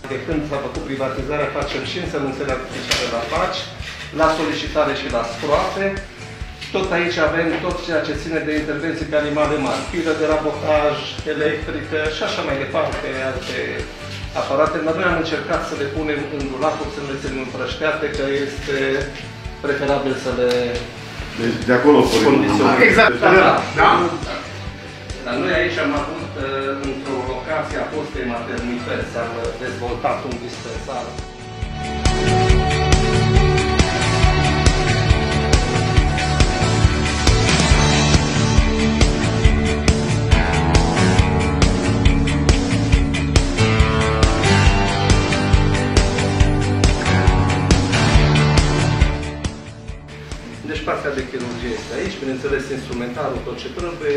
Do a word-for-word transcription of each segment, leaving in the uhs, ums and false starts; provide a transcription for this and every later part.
De când s-a făcut privatizarea, facem și însămânțele artificiale la faci, la solicitare și la scroafe. Tot aici avem tot ceea ce ține de intervenții pe animale mari, pilă de rabotaj, electrică și așa mai departe, alte aparate. Dar noi am încercat să le punem în dulapuri, să le ținem împrășteate, că este preferabil să le Deci de acolo condiționăm. Exact, da, da. Da? Dar noi aici am avut, într-o locație a fostei maternități, am dezvoltat un dispensar. Deci partea de chirurgie este aici, bineînțeles instrumentarul, tot ce trebuie,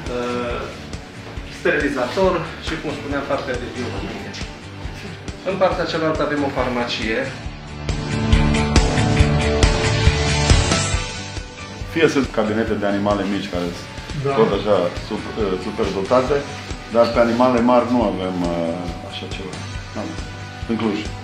sterilizator și, cum spuneam, partea de biologie. În partea cealaltă avem o farmacie. Fie sunt cabinete de animale mici care sunt Da. tot așa super, super dotate, dar pe animale mari nu avem așa ceva. În Cluj.